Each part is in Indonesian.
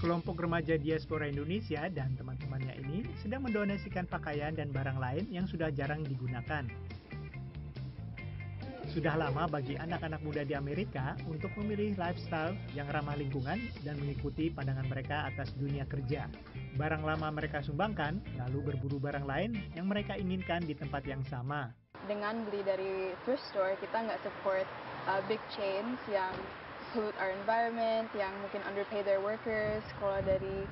Sekelompok remaja diaspora Indonesia dan teman-temannya ini sedang mendonasikan pakaian dan barang lain yang sudah jarang digunakan. Sudah lama bagi anak-anak muda di Amerika untuk memilih lifestyle yang ramah lingkungan dan mengikuti pandangan mereka atas dunia kerja. Barang lama mereka sumbangkan, lalu berburu barang lain yang mereka inginkan di tempat yang sama. Dengan beli dari thrift store, kita nggak support big chains yang pollute our environment, yang mungkin underpay their workers. Kalau dari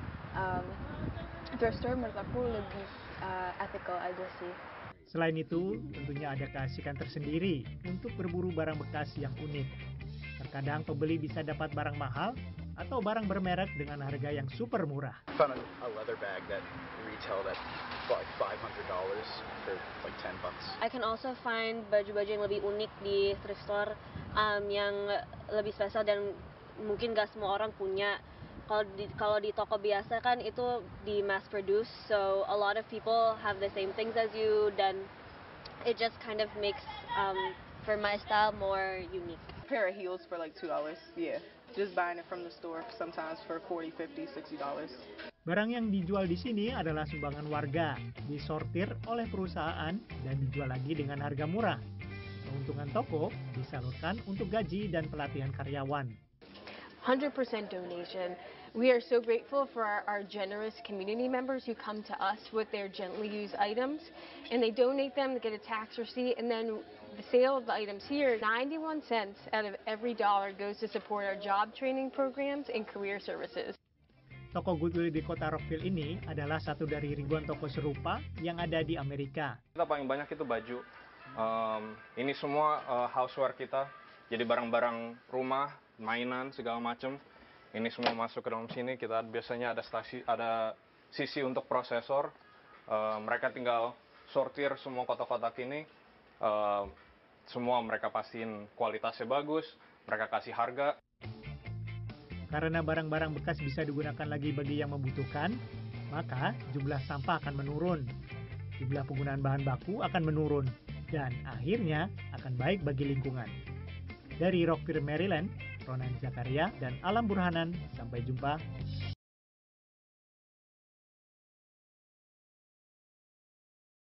thrift store menurut aku lebih ethical aja sih. Selain itu, tentunya ada keasikan tersendiri untuk berburu barang bekas yang unik. Terkadang pembeli bisa dapat barang mahal atau barang bermerek dengan harga yang super murah. Found a leather bag that retailed at like $500 for like $10. I can also find baju-baju yang lebih unik di thrift store yang lebih spesial dan mungkin gak semua orang punya. Kalau di toko biasa kan itu di mass produce, so a lot of people have the same things as you, dan it just kind of makes for my style more unique. A pair of heels for like $2, yeah. Just buying it from the store sometimes for $40, $50, $60. Barang yang dijual di sini adalah sumbangan warga, disortir oleh perusahaan dan dijual lagi dengan harga murah. Keuntungan toko disalurkan untuk gaji dan pelatihan karyawan. 100% donation. We are so grateful for our generous community members who come to us with their gently used items, and they donate them to get a tax receipt, and then the sale of the items here, 91 cents out of every dollar goes to support our job training programs and career services. Toko Goodwill di kota Rockville ini adalah satu dari ribuan toko serupa yang ada di Amerika. Kita paling banyak itu baju. Ini semua houseware kita, jadi barang-barang rumah, mainan segala macam. Ini semua masuk ke dalam sini. Kita biasanya ada sisi untuk prosesor. Mereka tinggal sortir semua kotak-kotak ini. Semua mereka pastiin kualitasnya bagus. Mereka kasih harga. Karena barang-barang bekas bisa digunakan lagi bagi yang membutuhkan, maka jumlah sampah akan menurun. Jumlah penggunaan bahan baku akan menurun. Dan akhirnya akan baik bagi lingkungan. Dari Rockville, Maryland, Ronan Zakaria dan Alam Burhanan, sampai jumpa.